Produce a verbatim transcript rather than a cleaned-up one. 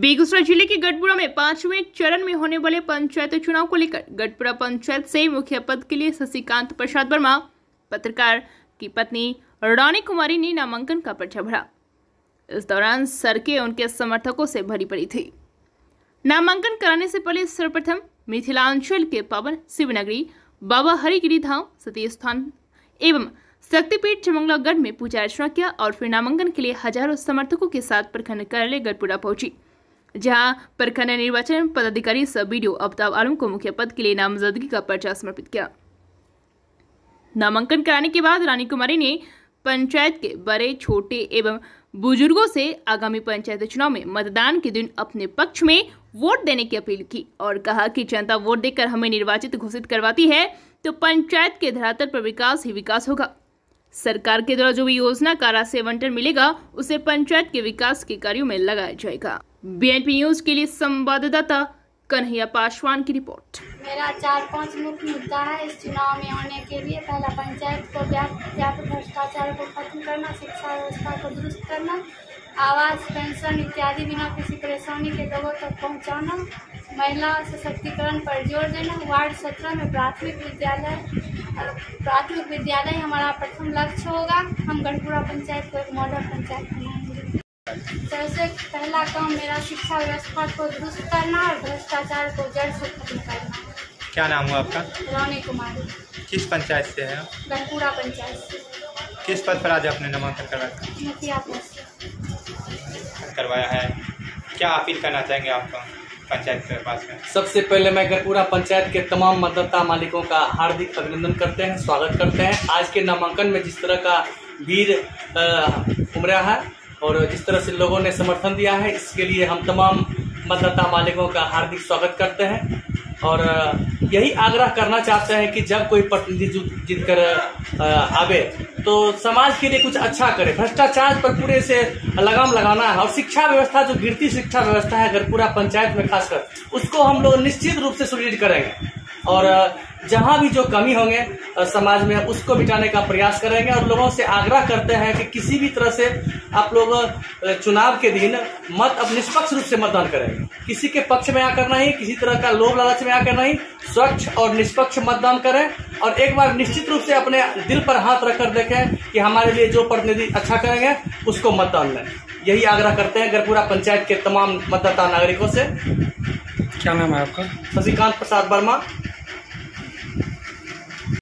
बेगूसराय जिले के गढ़पुरा में पांचवें चरण में होने वाले पंचायत चुनाव को लेकर गढ़पुरा पंचायत से मुखिया पद के लिए शशिकांत प्रसाद वर्मा पत्रकार की पत्नी रानी कुमारी ने नामांकन का पर्चा भरा। इस दौरान सड़कें उनके समर्थकों से भरी पड़ी थी। नामांकन कराने से पहले सर्वप्रथम मिथिलांचल के पावन शिवनगरी बाबा हरिगिरी धाम सती स्थान एवं शक्तिपीठ चमंगलागढ़ में पूजा अर्चना किया और फिर नामांकन के लिए हजारों समर्थकों के साथ प्रखंड कार्यालय गढ़पुरा पहुंची, जहां प्रखंड निर्वाचन पदाधिकारी सब वीडियो अब्ताब आलम को मुखिया पद के लिए नामजदगी का पर्चा समर्पित किया। नामांकन कराने के बाद रानी कुमारी ने पंचायत के बड़े छोटे एवं बुजुर्गों से आगामी पंचायत चुनाव में मतदान के दिन अपने पक्ष में वोट देने की अपील की और कहा कि जनता वोट देकर हमें निर्वाचित घोषित करवाती है तो पंचायत के धरातल पर विकास ही विकास होगा। सरकार के द्वारा जो भी योजना का राशि आवंटन मिलेगा उसे पंचायत के विकास के कार्यों में लगाया जाएगा। बीएनपी न्यूज के लिए संवाददाता कन्हैया पासवान की रिपोर्ट। मेरा चार पांच मुख्य मुद्दा है इस चुनाव में होने के लिए। पहला, पंचायत को व्यापक भ्रष्टाचार को खत्म करना, शिक्षा व्यवस्था को दुरुस्त करना, आवास, पेंशन इत्यादि बिना किसी परेशानी के लोगों तक पहुंचाना, महिला सशक्तिकरण पर जोर देना। वार्ड सत्रह में प्राथमिक विद्यालय प्राथमिक विद्यालय हमारा प्रथम लक्ष्य होगा। हम गढ़पुरा पंचायत को एक मॉडल पंचायत बनाएंगे। सबसे पहला काम मेरा शिक्षा व्यवस्था को दुरुस्त करना और भ्रष्टाचार को जड़ से खत्म करना। क्या नाम हुआ आपका? रानी कुमारी। किस पंचायत से है? गढ़पुरा पंचायत से। किस पद पर आज आपने नामांकन करवाया? मुखिया पद से करवाया है। क्या अपील करना चाहेंगे आपको पंचायत के पास में? सबसे पहले मैं गढ़पुरा पंचायत के तमाम मतदाता मालिकों का हार्दिक अभिनंदन करते हैं, स्वागत करते हैं। आज के नामांकन में जिस तरह का भीड़ उमड़ा है और जिस तरह से लोगों ने समर्थन दिया है, इसके लिए हम तमाम मतदाता मालिकों का हार्दिक स्वागत करते हैं और यही आग्रह करना चाहते हैं कि जब कोई प्रतिनिधि जीत कर आवे तो समाज के लिए कुछ अच्छा करे। भ्रष्टाचार पर पूरे से लगाम लगाना है और शिक्षा व्यवस्था, जो गिरती शिक्षा व्यवस्था है गढ़पुरा पंचायत में खासकर, उसको हम लोग निश्चित रूप से सुदृढ़ करेंगे और जहां भी जो कमी होंगे समाज में उसको मिटाने का प्रयास करेंगे। और लोगों से आग्रह करते हैं कि किसी भी तरह से आप लोग चुनाव के दिन मत अब निष्पक्ष रूप से मतदान करेंगे। किसी के पक्ष में आकर नहीं, किसी तरह का लोभ लालच में आकर नहीं, स्वच्छ और निष्पक्ष मतदान करें और एक बार निश्चित रूप से अपने दिल पर हाथ रखकर देखें कि हमारे लिए जो प्रतिनिधि अच्छा करेंगे उसको मतदान दें। यही आग्रह करते हैं गढ़पुरा पंचायत के तमाम मतदाता नागरिकों से। क्या नाम है आपका? शशिकांत प्रसाद वर्मा,